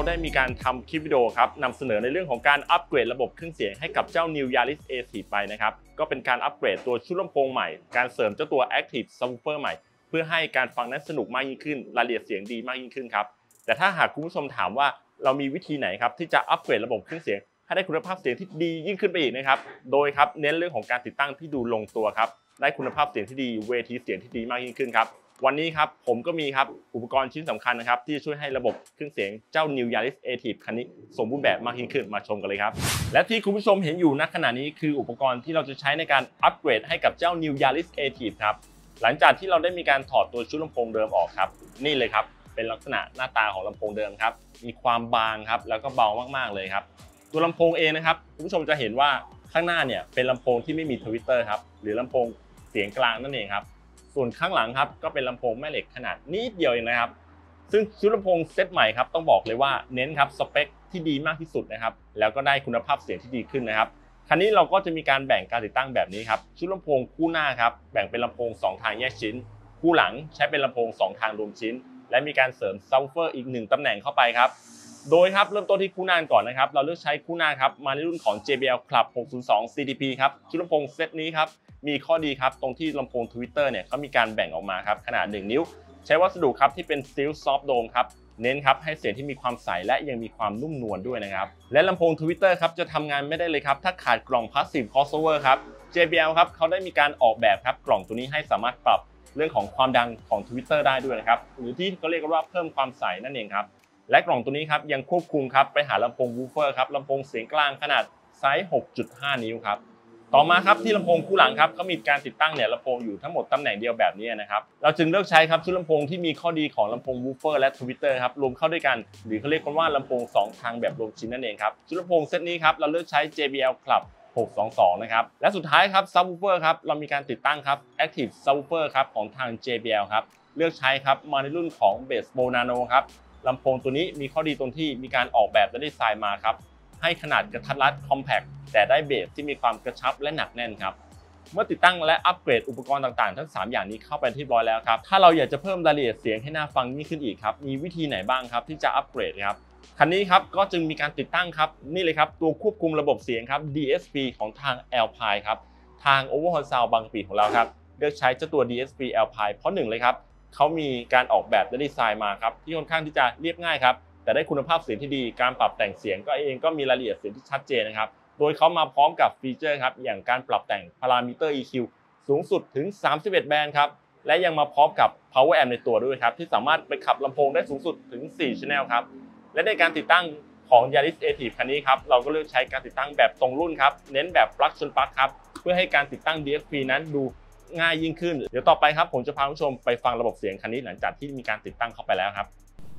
ได้มีการทำคลิปวิดีโอครับนำเสนอในเรื่องของการอัปเกรดระบบเครื่องเสียงให้กับเจ้า New Yaris A4 ไปนะครับก็เป็นการอัปเกรดตัวชุดลำโพงใหม่การเสริมเจ้าตัว Active Subwoofer ใหม่เพื่อให้การฟังนั้นสนุกมากยิ่งขึ้นรายละเอียดเสียงดีมากยิ่งขึ้นครับแต่ถ้าหากคุณผู้ชมถามว่าเรามีวิธีไหนครับที่จะอัปเกรดระบบเครื่องเสียงให้ได้คุณภาพเสียงที่ดียิ่งขึ้นไปอีกนะครับโดยครับเน้นเรื่องของการติดตั้งที่ดูลงตัวครับได้คุณภาพเสียงที่ดีเวทีเสียงที่ดีมากยิ่งขึ้นครับวันนี้ครับผมก็มีครับอุปกรณ์ชิ้นสำคัญนะครับที่ช่วยให้ระบบเครื่องเสียงเจ้า New Yaris A4 คันนี้สมบูรณ์แบบมากยิ่งขึ้นมาชมกันเลยครับและที่คุณผู้ชมเห็นอยู่ณขณะนี้คืออุปกรณ์ที่เราจะใช้ในการอัปเกรดให้กับเจ้า New Yaris A4 ครับหลังจากที่เราได้มีการถอดตัวชุดลำโพงเดิมออกครับนี่เลยครับเป็นลักษณะหน้าตาของลำโพงเดิมครับมีความบางครับแล้วก็เบามากๆเลยครับตัวลำโพงเองนะครับคุณผู้ชมจะเห็นว่าข้างหน้าเนี่ยเป็นลำโพงที่ไม่มีทวิตเตอร์ครับหรือลำโพงเสียงกลางนั่นเองครับส่วนข้างหลังครับก็เป็นลำโพงแม่เหล็กขนาดนิดเดียวเองนะครับซึ่งชุดลำโพงเซตใหม่ครับต้องบอกเลยว่าเน้นครับสเปคที่ดีมากที่สุดนะครับแล้วก็ได้คุณภาพเสียงที่ดีขึ้นนะครับคันนี้เราก็จะมีการแบ่งการติดตั้งแบบนี้ครับชุดลำโพงคู่หน้าครับแบ่งเป็นลำโพง2ทางแยกชิ้นคู่หลังใช้เป็นลำโพง2ทางรวมชิ้นและมีการเสริมซับวูฟเฟอร์อีก1ตำแหน่งเข้าไปครับโดยครับเริ่มต้นที่คู่หน้าก่อนนะครับเราเลือกใช้คู่หน้าครับมาในรุ่นของ JBL Club 602 CDP ครับชุดลำโพงเซตนี้ครับมีข้อดีครับตรงที่ลำโพง Twitter เนี่ยเขามีการแบ่งออกมาครับขนาด1นิ้วใช้วัสดุครับที่เป็นสตีลซอฟต์โดมครับเน้นครับให้เสียงที่มีความใสและยังมีความนุ่มนวลด้วยนะครับและลำโพง Twitter ครับจะทำงานไม่ได้เลยครับถ้าขาดกล่อง Passive Crossover ครับ JBL ครับเขาได้มีการออกแบบครับกล่องตัวนี้ให้สามารถปรับเรื่องของความดังของ Twitter ได้ด้วยนะครับหรือที่เขาเรียกว่าเพิ่มความใสนั่นเองครับและกล่องตัวนี้ครับยังควบคุมครับไปหาลำโพงวูฟเฟอร์ครับลำโพงเสียงกลางขนาดไซส์ 6.5 นิ้วครับต่อมาครับที่ลำโพงคู่หลังครับเขามีการติดตั้งเนี่ยลำโพงอยู่ทั้งหมดตำแหน่งเดียวแบบนี้นะครับเราจึงเลือกใช้ครับชุดลำโพงที่มีข้อดีของลำโพงวูฟเฟอร์และทวิตเตอร์ครับรวมเข้าด้วยกันหรือเขาเรียกกันว่าลำโพง2ทางแบบรวมชิ้นนั่นเองครับชุดลำโพงเซตนี้ครับเราเลือกใช้ JBL Club 622 นะครับและสุดท้ายครับซับวูฟเฟอร์ครับเรามีการติดตั้งครับ Active Subwoofer ครับของทาง JBL ครับเลือกใช้ครับมาในรุ่นของ Bass Pro Nano ครับลำโพงตัวนี้มีข้อดีตรงที่มีการออกแบบและดีไซน์มาครับให้ขนาดกระทัดรัดคอมแพคแต่ได้เบสที่มีความกระชับและหนักแน่นครับเมื่อติดตั้งและอัปเกรดอุปกรณ์ต่างๆทั้ง3อย่างนี้เข้าไปที่เรียบร้อยแล้วครับถ้าเราอยากจะเพิ่มรายละเอียดเสียงให้น่าฟังยิ่งขึ้นอีกครับมีวิธีไหนบ้างครับที่จะอัปเกรดครับคันนี้ครับก็จึงมีการติดตั้งครับนี่เลยครับตัวควบคุมระบบเสียงครับ DSP ของทาง Alpine ครับทาง Overhaul Sound บางกะปิของเราครับเลือกใช้เจ้าตัว DSP Alpine เพราะ1เลยครับเขามีการออกแบบและดีไซน์มาครับที่ค่อนข้างที่จะเรียบง่ายครับแต่ได้คุณภาพเสียงที่ดีการปรับแต่งเสียงก็มีรายละเอียดเสียงที่ชัดเจนนะครับโดยเขามาพร้อมกับฟีเจอร์ครับอย่างการปรับแต่งพารามิเตอร์ EQ สูงสุดถึง31แบนด์ครับและยังมาพร้อมกับ Power Amp ในตัวด้วยครับที่สามารถไปขับลำโพงได้สูงสุดถึง4 Channel ครับและในการติดตั้งของ Yaris A4 คันนี้ครับเราก็เลือกใช้การติดตั้งแบบตรงรุ่นครับเน้นแบบปลั๊กชนปลั๊กครับเพื่อให้การติดตั้ง DSP นั้นดูง่ายยิ่งขึ้นเดี๋ยวต่อไปครับผมจะพาผู้ชมไปฟังระบบเสียงคันนี้หลังจากที่มีการติดตั้งเข้าไปแล้วครับ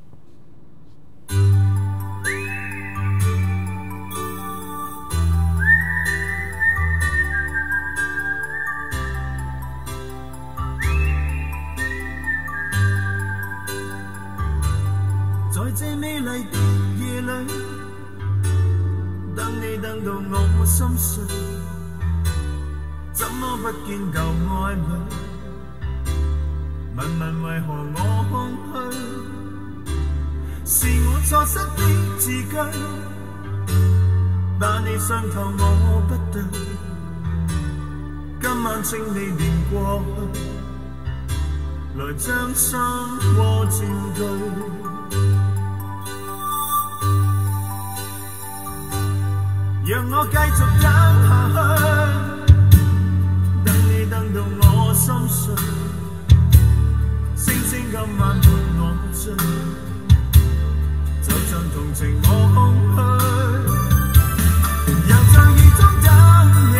在這美麗的夜裏，等你等到我心碎，怎麼不見舊愛侶？問問為何我空虛？是我錯失的字句，把你傷透我不對。今晚請你念過去，來將心窩佔據。讓我繼續等下去，等你等到我心碎，星星今晚伴我醉，就像同情我空虛，又在雨中等你，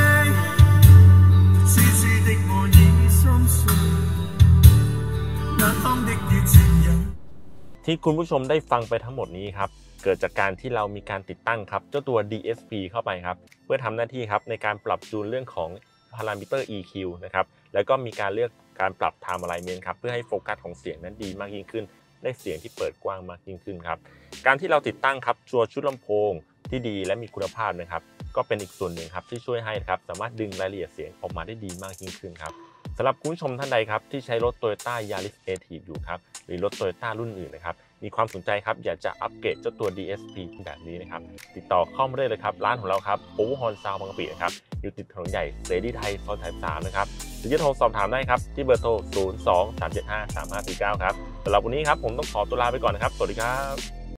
痴痴的我已心碎，難堪的雨前人ที่คุณผู้ชมได้ฟังไปทั้งหมดนี้ครับเกิดจากการที่เรามีการติดตั้งครับเจ้าตัว DSP เข้าไปครับเพื่อทำหน้าที่ครับในการปรับจูนเรื่องของพารามิเตอร์ EQ นะครับแล้วก็มีการเลือกการปรับ Time Alignment ครับเพื่อให้โฟกัสของเสียงนั้นดีมากยิ่งขึ้นได้เสียงที่เปิดกว้างมากยิ่งขึ้นครับการที่เราติดตั้งครับตัวชุดลำโพงที่ดีและมีคุณภาพนะครับก็เป็นอีกส่วนหนึ่งครับที่ช่วยให้ครับสามารถดึงรายละเอียดเสียงออกมาได้ดีมากยิ่งขึ้นครับสำหรับคุณผู้ชมท่านใดครับที่ใช้รถ Toyota Yaris A4 อยู่ครับหรือรถ Toyota รุ่นอื่นนะครับมีความสนใจครับอยากจะอัปเกรดเจ้าตัว DSP แบบนี้นะครับติดต่อเข้ามาได้เลยครับร้านของเราครับ Overhaul Sound บางกะปินะครับอยู่ติดถนนใหญ่เสรีไทยซอย3นะครับหรือจะโทรสอบถามได้ครับที่เบอร์โทร 02-375-3549 ครับสำหรับวันนี้ครับผมต้องขอตัวลาไปก่อนนะครับสวัสดีครับ